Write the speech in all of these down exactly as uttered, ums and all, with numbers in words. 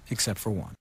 except for one.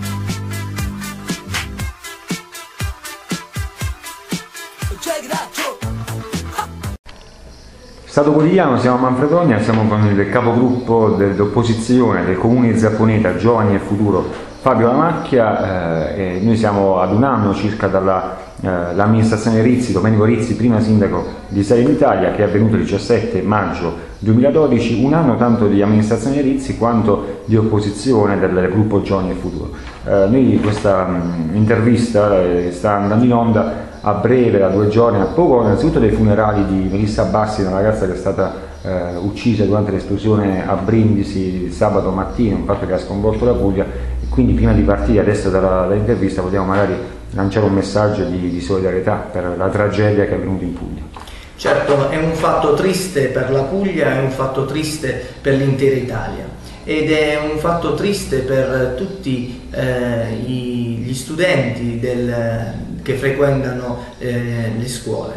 Stato Quotidiano, siamo a Manfredonia, siamo con il capogruppo dell'opposizione del Comune di Zapponeta, Giovani e Futuro, Fabio La Macchia, eh, e noi siamo ad un anno circa dall'amministrazione eh, Rizzi, Domenico Rizzi, prima sindaco di Salem Italia, che è avvenuto il diciassette maggio duemiladodici, un anno tanto di amministrazione Rizzi quanto di opposizione del gruppo Giovani e Futuro. Eh, noi questa mh, intervista eh, sta andando in onda a breve, da due giorni a poco, innanzitutto dei funerali di Melissa Bassi, una ragazza che è stata eh, uccisa durante l'esplosione a Brindisi sabato mattina, un fatto che ha sconvolto la Puglia, e quindi prima di partire adesso dalla, dall'intervista vogliamo magari lanciare un messaggio di, di solidarietà per la tragedia che è avvenuta in Puglia. Certo, è un fatto triste per la Puglia, è un fatto triste per l'intera Italia ed è un fatto triste per tutti eh, gli studenti del, che frequentano eh, le scuole.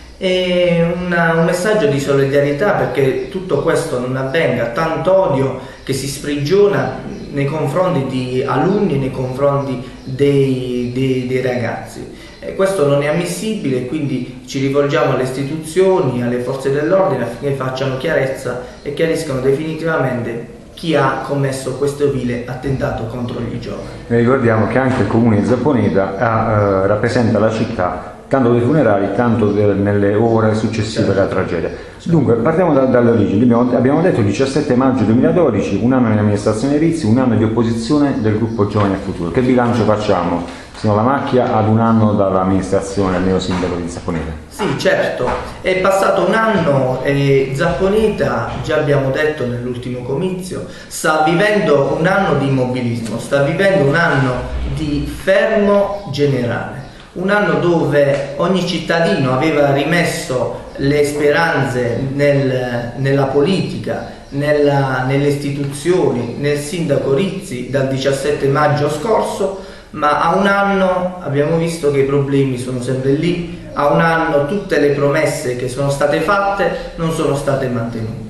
È una, un messaggio di solidarietà perché tutto questo non avvenga, tanto odio che si sprigiona nei confronti di alunni, nei confronti dei, dei, dei ragazzi. E questo non è ammissibile e quindi ci rivolgiamo alle istituzioni, alle forze dell'ordine affinché facciano chiarezza e chiariscano definitivamente chi ha commesso questo vile attentato contro gli giovani. E ricordiamo che anche il Comune di Zapponeta ha, eh, rappresenta la città tanto dei funerali, tanto de, nelle ore successive alla tragedia. Dunque, partiamo da, dalle origini. Abbiamo, abbiamo detto il diciassette maggio duemiladodici, un anno nell'amministrazione Rizzi, un anno di opposizione del gruppo Giovani e Futuro. Che bilancio facciamo? Siamo La Macchia ad un anno dall'amministrazione del neo sindaco di Zapponeta. Sì, certo, è passato un anno e Zapponeta, già abbiamo detto nell'ultimo comizio, sta vivendo un anno di immobilismo, sta vivendo un anno di fermo generale. Un anno dove ogni cittadino aveva rimesso le speranze nel, nella politica, nella, nelle istituzioni, nel sindaco Rizzi dal diciassette maggio scorso, ma a un anno abbiamo visto che i problemi sono sempre lì, a un anno tutte le promesse che sono state fatte non sono state mantenute.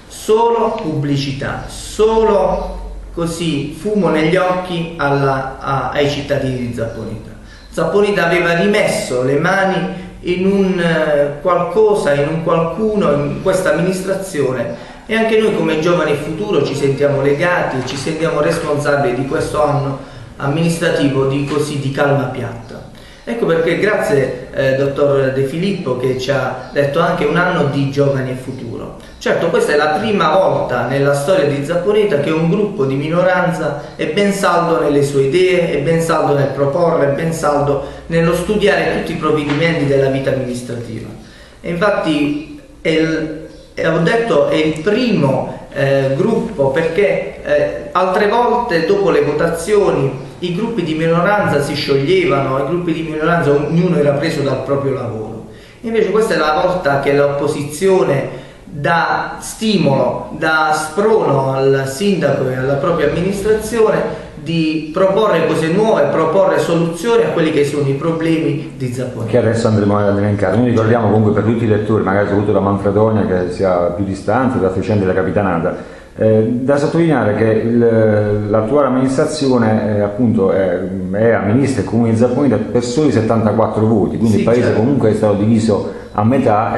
Solo pubblicità, solo così fumo negli occhi alla, a, ai cittadini di Zapponeta. Zapponeta aveva rimesso le mani in un eh, qualcosa, in un qualcuno, in questa amministrazione e anche noi come Giovani e Futuro ci sentiamo legati, ci sentiamo responsabili di questo anno amministrativo di così di calma piatta. Ecco perché grazie eh, dottor De Filippo che ci ha detto anche un anno di Giovani e Futuro. Certo, questa è la prima volta nella storia di Zapponeta che un gruppo di minoranza è ben saldo nelle sue idee, è ben saldo nel proporre, è ben saldo nello studiare tutti i provvedimenti della vita amministrativa. E infatti è il, ho detto è il primo eh, gruppo perché eh, altre volte dopo le votazioni i gruppi di minoranza si scioglievano, i gruppi di minoranza ognuno era preso dal proprio lavoro. Invece questa è la volta che l'opposizione dà stimolo, dà sprono al sindaco e alla propria amministrazione di proporre cose nuove, proporre soluzioni a quelli che sono i problemi di Zapponeta. Che adesso andremo ad elencare. Noi ricordiamo comunque per tutti i lettori, magari soprattutto da Manfredonia che sia più distante, da Frecente della Capitanata, Eh, da sottolineare che l'attuale amministrazione eh, appunto è, è amministra il Comune di Zapponeta per soli settantaquattro voti, quindi sì, il paese certo. Comunque è stato diviso a metà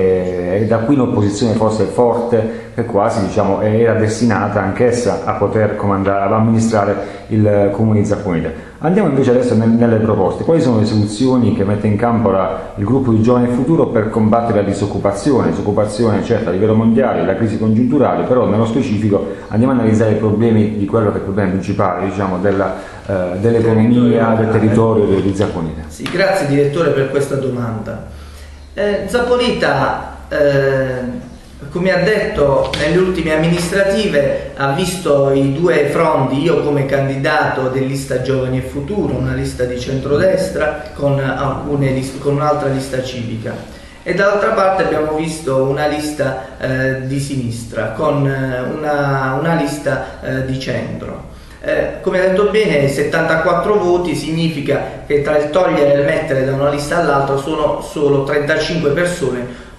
e, e da qui un'opposizione forse forte che quasi diciamo, era destinata anch'essa a poter comandare, ad amministrare il Comune di Zapponeta. Andiamo invece adesso nelle proposte. Quali sono le soluzioni che mette in campo la, il gruppo di Giovani e Futuro per combattere la disoccupazione? Disoccupazione certo a livello mondiale, la crisi congiunturale, però nello specifico andiamo a analizzare i problemi di quello che è il problema principale, diciamo, della, eh, dell'economia, del territorio di Zapponeta. Sì, grazie direttore per questa domanda. Eh, Zapponeta, eh, come ha detto nelle ultime amministrative, ha visto i due fronti, io come candidato del lista Giovani e Futuro, una lista di centrodestra con, alcune liste, con un'altra lista civica, e dall'altra parte abbiamo visto una lista eh, di sinistra con una, una lista eh, di centro. Eh, come ha detto bene, settantaquattro voti significa che tra il togliere e il mettere da una lista all'altra sono solo trentacinque persone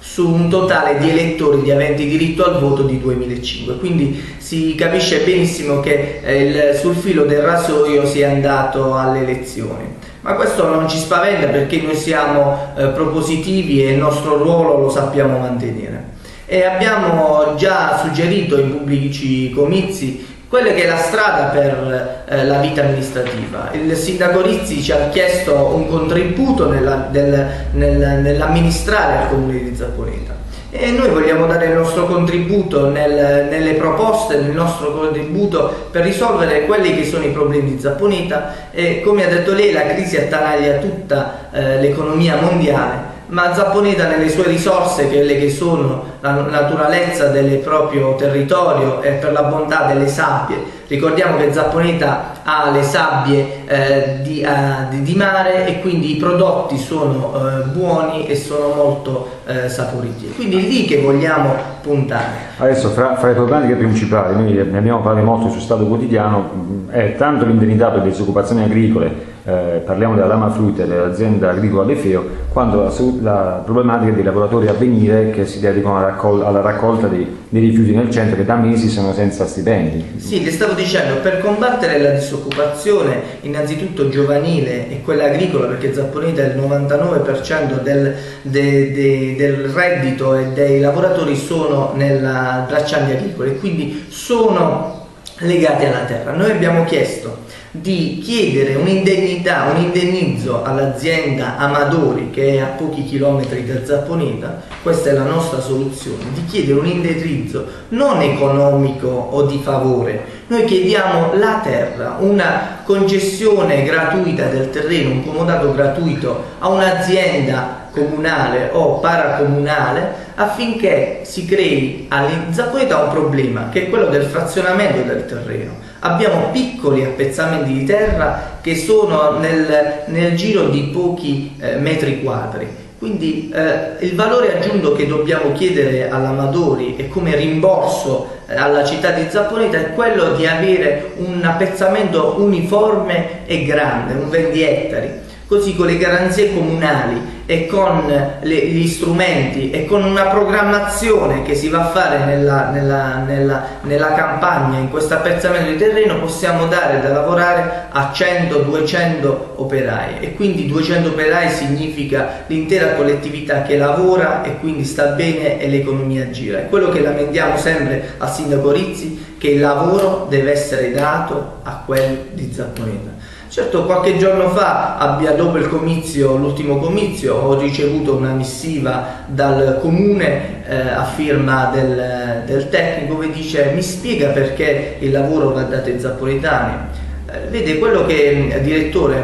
su un totale di elettori di aventi diritto al voto di duemilacinque, quindi si capisce benissimo che eh, il, sul filo del rasoio si è andato alle elezioni. Ma questo non ci spaventa, perché noi siamo eh, propositivi e il nostro ruolo lo sappiamo mantenere. E abbiamo già suggerito in pubblici comizi quella che è la strada per eh, la vita amministrativa. Il sindaco Rizzi ci ha chiesto un contributo nella, del, nel, nell'amministrare il comune di Zapponeta, e noi vogliamo dare il nostro contributo nel, nelle proposte, nel nostro contributo per risolvere quelli che sono i problemi di Zapponeta. E come ha detto lei, la crisi attanaglia tutta eh, l'economia mondiale, ma Zapponeta nelle sue risorse, quelle che sono la naturalezza del proprio territorio e per la bontà delle sabbie. Ricordiamo che Zapponeta ha le sabbie eh, di, uh, di, di mare, e quindi i prodotti sono eh, buoni e sono molto eh, saporiti. Quindi è lì che vogliamo puntare. Adesso fra, fra le problematiche principali, noi ne abbiamo parlato molto su Stato Quotidiano, è tanto l'indennità per disoccupazione agricole, eh, parliamo della Lama Fruit e dell'azienda agricola Lefeo, quanto la, la problematica dei lavoratori a venire che si dedicano alla, raccol alla raccolta dei, dei rifiuti nel centro, che da mesi sono senza stipendi. Sì, le stavo dicendo, per combattere la disoccupazione innanzitutto giovanile e quella agricola, perché Zapponeta il novantanove per cento del, de, de, del reddito e dei lavoratori sono nella braccianti agricole, quindi sono legati alla terra. Noi abbiamo chiesto di chiedere un'indennità, un indennizzo all'azienda Amadori, che è a pochi chilometri da Zapponeta. Questa è la nostra soluzione, di chiedere un indennizzo non economico o di favore. Noi chiediamo la terra, una concessione gratuita del terreno, un comodato gratuito a un'azienda comunale o paracomunale, affinché si crei a Zapponeta un problema, che è quello del frazionamento del terreno. Abbiamo piccoli appezzamenti di terra che sono nel, nel giro di pochi eh, metri quadri. Quindi eh, il valore aggiunto che dobbiamo chiedere all'Amadori e come rimborso eh, alla città di Zapponeta è quello di avere un appezzamento uniforme e grande, un venti ettari. Così, con le garanzie comunali e con le, gli strumenti e con una programmazione che si va a fare nella, nella, nella, nella campagna, in questo appezzamento di terreno, possiamo dare da lavorare a cento duecento operai, e quindi duecento operai significa l'intera collettività che lavora e quindi sta bene e l'economia gira. È quello che lamentiamo sempre al sindaco Rizzi, che il lavoro deve essere dato a quelli di Zapponeta. Certo, qualche giorno fa, abbia, dopo il comizio, l'ultimo comizio, ho ricevuto una missiva dal comune eh, a firma del, del tecnico, che dice: mi spiega perché il lavoro va dato ai zapponetani. Eh, vede, quello che, direttore,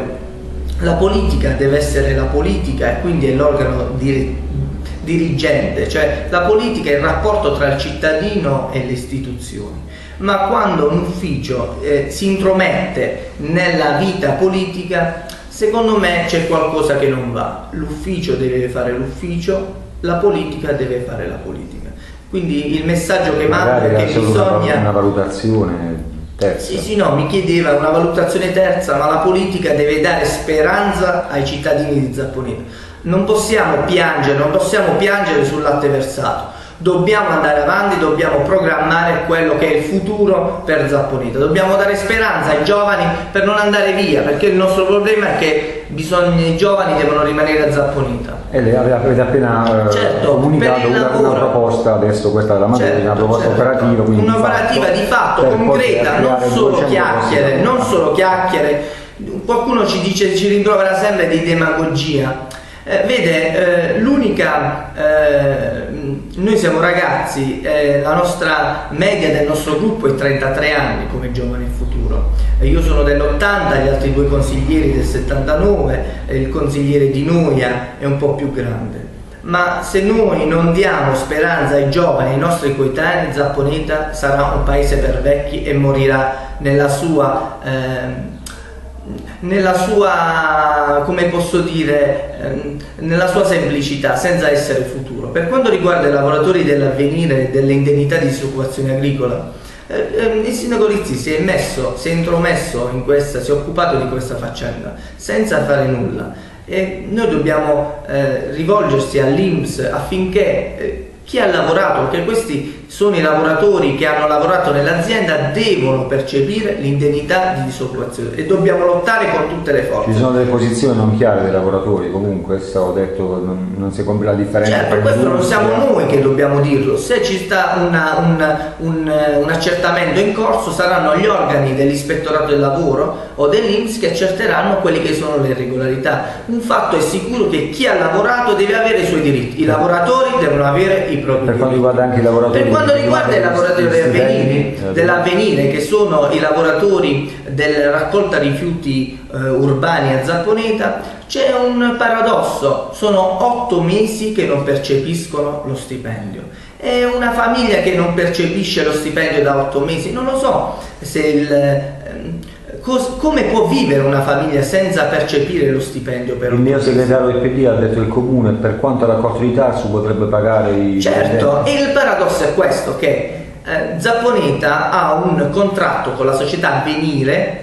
la politica deve essere la politica, e quindi è l'organo di, dirigente, cioè la politica è il rapporto tra il cittadino e le istituzioni. Ma quando un ufficio eh, si intromette nella vita politica, secondo me c'è qualcosa che non va. L'ufficio deve fare l'ufficio, la politica deve fare la politica. Quindi il messaggio che mando è che bisogna... una valutazione terza. Sì, sì, no, mi chiedeva una valutazione terza, ma la politica deve dare speranza ai cittadini di Zapponeta. Non possiamo piangere, non possiamo piangere sul latte versato. Dobbiamo andare avanti, dobbiamo programmare quello che è il futuro per Zapponeta, dobbiamo dare speranza ai giovani per non andare via, perché il nostro problema è che bisogna, i giovani devono rimanere a Zapponeta. E lei avete appena certo, comunicato una, una proposta, adesso questa è la materia, certo, una proposta certo. operativa, quindi un'operativa di fatto, di fatto concreta, non solo chiacchiere, non solo chiacchiere. Qualcuno ci dice, ci rimprovera sempre di demagogia. Eh, vede, eh, l'unica, eh, noi siamo ragazzi, eh, la nostra media del nostro gruppo è trentatré anni come Giovani in Futuro. Eh, io sono dell'ottanta, gli altri due consiglieri del settantanove, eh, il consigliere di Noia è un po' più grande. Ma se noi non diamo speranza ai giovani, ai nostri coetanei, Zapponeta sarà un paese per vecchi e morirà nella sua... Eh, nella sua, come posso dire, ehm, nella sua semplicità, senza essere futuro. Per quanto riguarda i lavoratori dell'Avvenire e delle indennità di disoccupazione agricola, eh, il sindaco Rizzi si è messo, si è intromesso in questa, si è occupato di questa faccenda senza fare nulla. E noi dobbiamo eh, rivolgersi all'I N P S affinché eh, chi ha lavorato, perché questi sono i lavoratori che hanno lavorato nell'azienda, devono percepire l'indennità di disoccupazione e dobbiamo lottare con tutte le forze. Ci sono delle posizioni non chiare dei lavoratori, comunque stavo detto non, non si compie la differenza. Certo, questo non siamo noi che dobbiamo dirlo, se ci sta una, un, un, un accertamento in corso saranno gli organi dell'ispettorato del lavoro o dell'I N P S che accerteranno quelle che sono le irregolarità. Un fatto è sicuro, che chi ha lavorato deve avere i suoi diritti, i lavoratori devono avere i propri per diritti. Quanto riguarda anche i lavoratori, per quanto riguarda i lavoratori dell'Avvenire, dell'Avvenire, che sono i lavoratori della raccolta rifiuti eh, urbani a Zapponeta, c'è un paradosso: sono otto mesi che non percepiscono lo stipendio. È una famiglia che non percepisce lo stipendio da otto mesi, non lo so se il, ehm, cos, come può vivere una famiglia senza percepire lo stipendio per il mio segretario del P D ha detto che il comune per quanto ha raccolto di tasse potrebbe pagare i... Certo, e il paradosso è questo, che eh, Zapponeta ha un contratto con la società Avvenire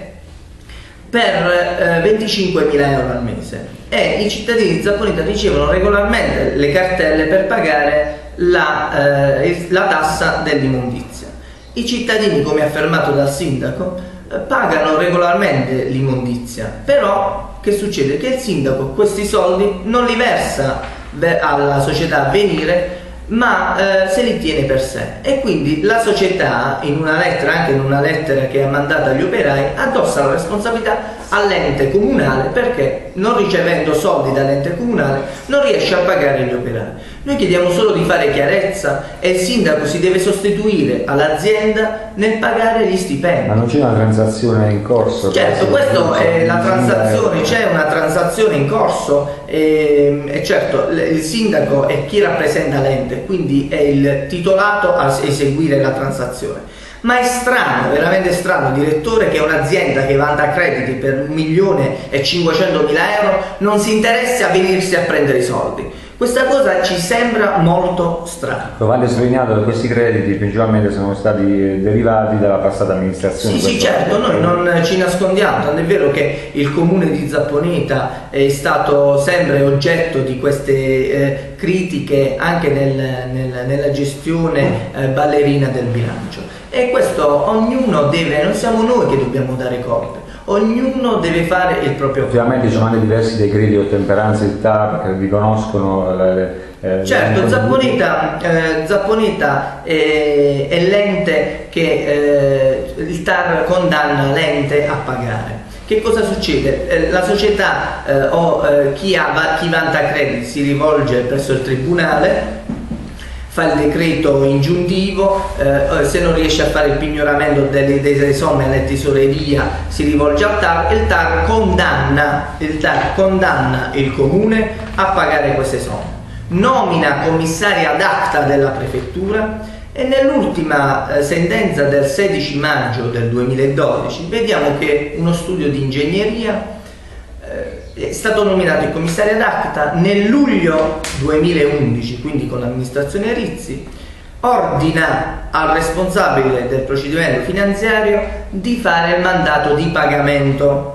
per eh, venticinquemila euro al mese e i cittadini di Zapponeta ricevono regolarmente le cartelle per pagare la, eh, la tassa dell'immondizia. I cittadini, come affermato dal sindaco, eh, pagano regolarmente l'immondizia, però che succede? Che il sindaco questi soldi non li versa alla società Avvenire, ma eh, se li tiene per sé, e quindi la società, in una lettera, anche in una lettera che ha mandato agli operai, addossa la responsabilità all'ente comunale, perché non ricevendo soldi dall'ente comunale non riesce a pagare gli operai. Noi chiediamo solo di fare chiarezza e il sindaco si deve sostituire all'azienda nel pagare gli stipendi. Ma non c'è una transazione in corso? Certo, questa è la transazione, c'è una transazione in corso e, e certo il sindaco è chi rappresenta l'ente, quindi è il titolato a eseguire la transazione. Ma è strano, veramente strano, direttore, che un'azienda che vanta crediti per un milione e cinquecentomila euro non si interessi a venirsi a prendere i soldi. Questa cosa ci sembra molto strana. Vale sottolineato che questi crediti principalmente sono stati derivati dalla passata amministrazione. Sì, sì, certo, noi non ci nascondiamo, tant'è vero che il comune di Zapponeta è stato sempre oggetto di queste eh, critiche anche nel, nel, nella gestione eh, ballerina del bilancio. E questo ognuno deve, non siamo noi che dobbiamo dare colpe. Ognuno deve fare il proprio. Ovviamente ci sono anche diversi decreti di ottemperanza del T A R che riconoscono le, eh, certo, Zapponeta, eh, Zapponeta è, è l'ente che eh, il T A R condanna l'ente a pagare. Che cosa succede? Eh, la società eh, o eh, chi, ha, chi vanta crediti si rivolge presso il tribunale, fa il decreto ingiuntivo, eh, se non riesce a fare il pignoramento delle, delle somme alla tesoreria si rivolge al T A R, il T A R condanna, il T A R condanna il comune a pagare queste somme, nomina commissaria ad acta della prefettura e nell'ultima eh, sentenza del sedici maggio del duemiladodici vediamo che uno studio di ingegneria è stato nominato il commissario ad acta nel luglio duemilaundici, quindi con l'amministrazione Rizzi, ordina al responsabile del procedimento finanziario di fare il mandato di pagamento.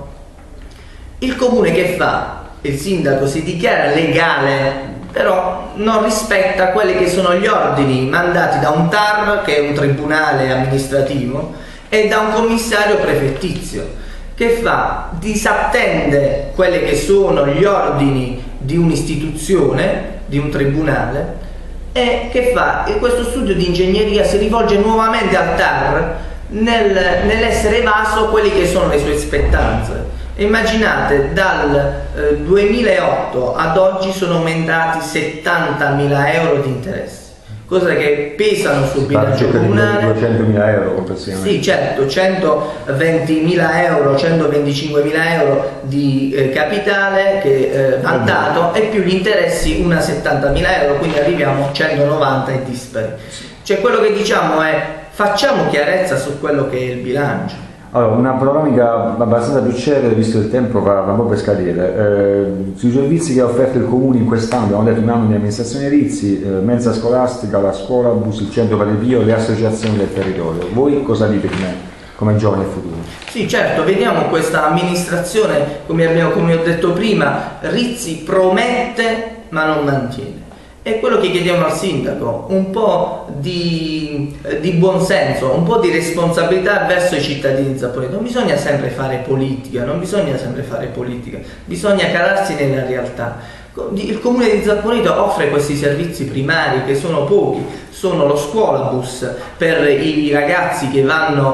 Il comune che fa? Il sindaco si dichiara legale, però non rispetta quelli che sono gli ordini mandati da un T A R, che è un tribunale amministrativo, e da un commissario prefettizio. Che fa? Disattende quelli che sono gli ordini di un'istituzione, di un tribunale, e che fa? E questo studio di ingegneria si rivolge nuovamente al T A R nel, nell'essere evaso quelli che sono le sue spettanze. Immaginate, dal eh, duemilaotto ad oggi sono aumentati settantamila euro di interessi, cose che pesano sul bilancio comunale. duecentomila euro complessivamente. Sì, certo, centoventimila euro, centoventicinquemila euro di eh, capitale che, eh, vantato e più gli interessi una settantamila euro, quindi arriviamo a centonovanta e dispari. Cioè quello che diciamo è: facciamo chiarezza su quello che è il bilancio. Allora, una panoramica abbastanza più celere, visto il tempo va, va un po' per scadere. Eh, sui servizi che ha offerto il comune in quest'anno, abbiamo detto un anno di amministrazione Rizzi, eh, mensa scolastica, la scuola, bus, il centro Padre Pio, le associazioni del territorio. Voi cosa dite di me? come giovani del futuro. Sì, certo, vediamo questa amministrazione, come, abbiamo, come ho detto prima, Rizzi promette ma non mantiene. È quello che chiediamo al sindaco, un po' di, di buonsenso, un po' di responsabilità verso i cittadini zapponesi. Non bisogna sempre fare politica, non bisogna sempre fare politica, bisogna calarsi nella realtà. Il comune di Zapponeta offre questi servizi primari che sono pochi, sono lo scuolabus per i ragazzi che vanno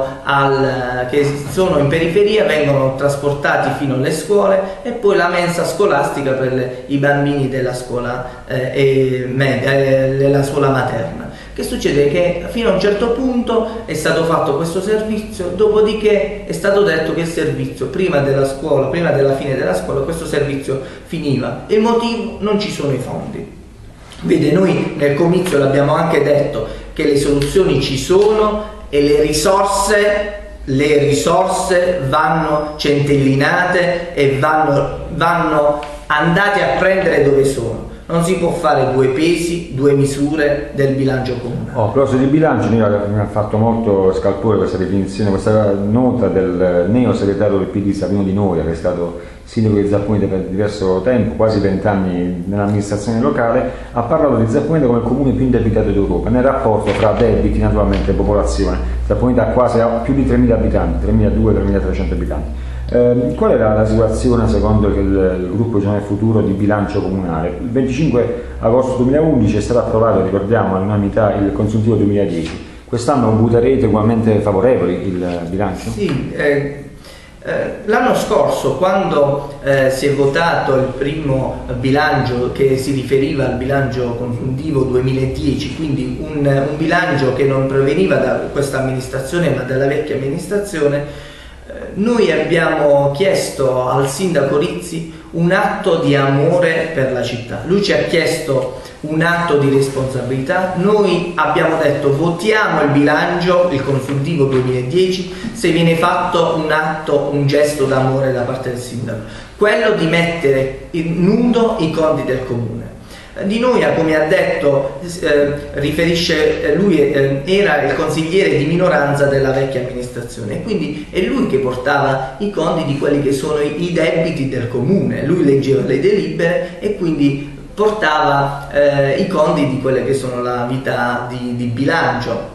al, che sono in periferia, vengono trasportati fino alle scuole, e poi la mensa scolastica per le, i bambini della scuola, eh, e, eh, della scuola materna. Che succede? Che fino a un certo punto è stato fatto questo servizio, dopodiché è stato detto che il servizio prima della scuola, prima della fine della scuola, questo servizio finiva. Il motivo? Non ci sono i fondi. Vede, noi nel comizio l'abbiamo anche detto che le soluzioni ci sono e le risorse, le risorse vanno centellinate e vanno, vanno andate a prendere dove sono. Non si può fare due pesi, due misure del bilancio comunale. Oh, a proposito di bilancio, mi ha fatto molto scalpore questa definizione, questa nota del neo segretario del P D Savino Di Noia, che è stato sindaco di Zapponeta per diverso tempo, quasi vent'anni nell'amministrazione locale. Ha parlato di Zapponeta come il comune più indebitato d'Europa nel rapporto fra debiti naturalmente e popolazione. Zapponeta ha quasi ha più di tremila abitanti, tremiladuecento tremilatrecento abitanti. Eh, qual era la situazione secondo il, il gruppo Giovane Futuro di bilancio comunale? Il venticinque agosto duemilaundici è stato approvato, ricordiamo, all'unanimità il consuntivo duemiladieci. Quest'anno voterete ugualmente favorevoli il bilancio? Sì, eh, eh, l'anno scorso, quando eh, si è votato il primo bilancio che si riferiva al bilancio consuntivo duemiladieci, quindi un, un bilancio che non proveniva da questa amministrazione ma dalla vecchia amministrazione, noi abbiamo chiesto al sindaco Rizzi un atto di amore per la città. Lui ci ha chiesto un atto di responsabilità. Noi abbiamo detto votiamo il bilancio, il consuntivo duemiladieci, se viene fatto un atto, un gesto d'amore da parte del sindaco, quello di mettere in nudo i conti del comune. Di Noia, come ha detto, eh, riferisce, lui eh, era il consigliere di minoranza della vecchia amministrazione, e quindi è lui che portava i conti di quelli che sono i, i debiti del comune. Lui leggeva le delibere e quindi portava eh, i conti di quelle che sono la vita di, di bilancio.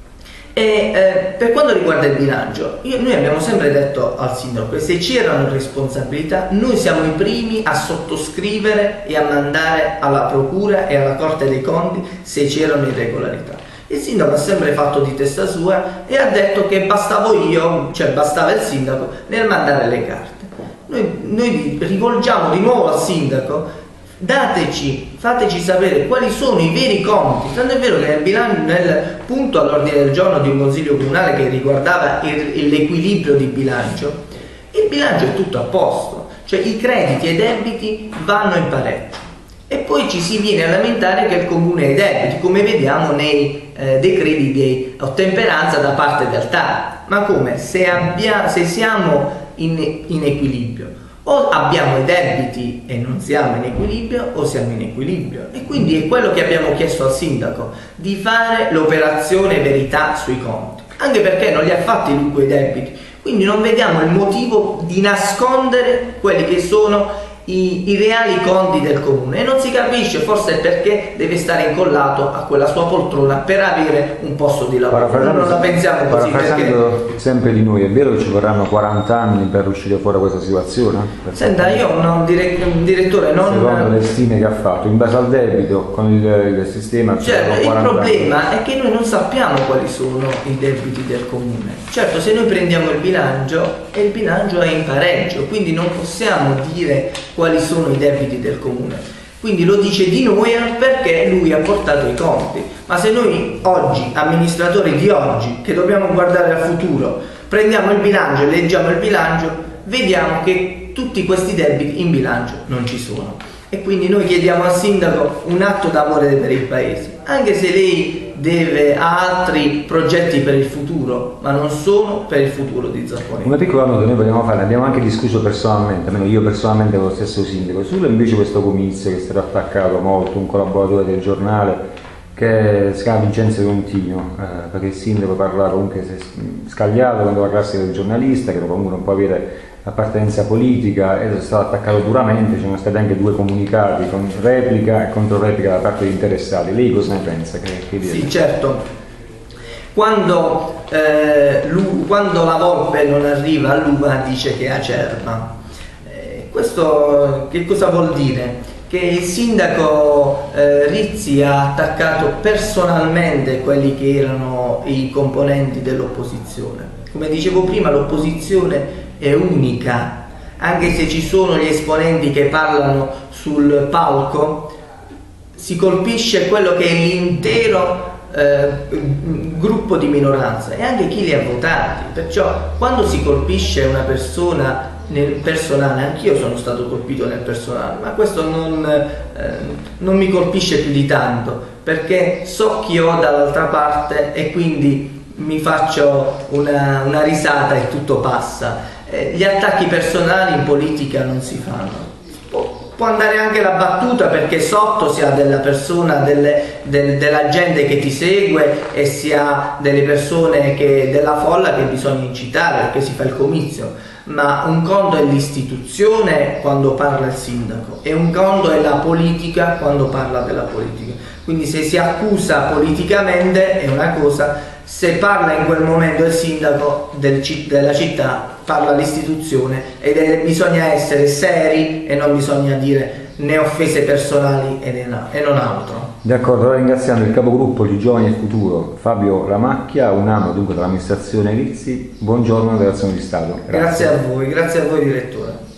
E eh, per quanto riguarda il bilancio, io, noi abbiamo sempre detto al sindaco che se c'erano responsabilità noi siamo i primi a sottoscrivere e a mandare alla procura e alla Corte dei Conti se c'erano irregolarità. Il sindaco ha sempre fatto di testa sua e ha detto che bastavo io, cioè bastava il sindaco nel mandare le carte. Noi, noi rivolgiamo di nuovo al sindaco: dateci, fateci sapere quali sono i veri conti. Tanto è vero che nel, bilancio, nel punto all'ordine del giorno di un consiglio comunale che riguardava il, l'equilibrio di bilancio, il bilancio è tutto a posto, cioè i crediti e i debiti vanno in pareggio, e poi ci si viene a lamentare che il comune ha i debiti, come vediamo nei eh, decreti di ottemperanza da parte del T A R. Ma come? Se, abbia, se siamo in, in equilibrio, o abbiamo i debiti e non siamo in equilibrio, o siamo in equilibrio. E quindi è quello che abbiamo chiesto al sindaco, di fare l'operazione verità sui conti, anche perché non li ha fatti lui quei debiti, quindi non vediamo il motivo di nascondere quelli che sono I, i reali conti del comune, e non si capisce, forse perché deve stare incollato a quella sua poltrona per avere un posto di lavoro. Non la pensiamo così, perché sempre di noi, è vero che ci vorranno quaranta anni per uscire fuori da questa situazione? Senta, io un, dire, un direttore non... Secondo le stime che ha fatto, in base al debito, con il, il sistema... Cioè, il problema anni. È che noi non sappiamo quali sono i debiti del comune. Certo, se noi prendiamo il bilancio, e il bilancio è in pareggio, quindi non possiamo dire quali sono i debiti del comune. Quindi lo dice Di Noia perché lui ha portato i conti. Ma se noi oggi, amministratori di oggi, che dobbiamo guardare al futuro, prendiamo il bilancio e leggiamo il bilancio, vediamo che tutti questi debiti in bilancio non ci sono. E quindi noi chiediamo al sindaco un atto d'amore per il paese, anche se lei deve ha altri progetti per il futuro, ma non sono per il futuro di Zapponeta. Una piccola nota noi vogliamo fare, abbiamo anche discusso personalmente, almeno io personalmente con lo stesso sindaco, sulle invece questo comizio che è stato attaccato molto, un collaboratore del giornale che si chiama Vincenzo Contino, eh, perché il sindaco parlava comunque scagliato quando la classe del giornalista, che comunque non può avere appartenenza politica, ed è stato attaccato duramente. Ci sono stati anche due comunicati con replica e controreplica da parte degli interessati. Lei cosa ne pensa? Che, che sì, certo. Quando, eh, quando la volpe non arriva all'uva dice che è acerba. Eh, questo che cosa vuol dire? Che il sindaco eh, Rizzi ha attaccato personalmente quelli che erano i componenti dell'opposizione. Come dicevo prima, l'opposizione è unica, anche se ci sono gli esponenti che parlano sul palco, si colpisce quello che è l'intero eh, gruppo di minoranza e anche chi li ha votati. Perciò quando si colpisce una persona nel personale, anch'io sono stato colpito nel personale, ma questo non, eh, non mi colpisce più di tanto, perché so chi ho dall'altra parte e quindi mi faccio una, una risata e tutto passa. Eh, gli attacchi personali in politica non si fanno. Può andare anche la battuta, perché sotto si ha della persona, delle, del, della gente che ti segue, e si ha delle persone che, della folla che bisogna incitare, perché si fa il comizio. Ma un conto è l'istituzione quando parla il sindaco e un conto è la politica quando parla della politica. Quindi se si accusa politicamente è una cosa, se parla in quel momento il sindaco del, della città, parla l'istituzione, ed è, bisogna essere seri e non bisogna dire né offese personali e, ne, e non altro. D'accordo, ringraziando il capogruppo di Giovani e Futuro Fabio Lamacchia, un anno dunque dall'amministrazione Rizzi. Buongiorno, Relazione di Stato. Grazie. Grazie a voi, grazie a voi direttore.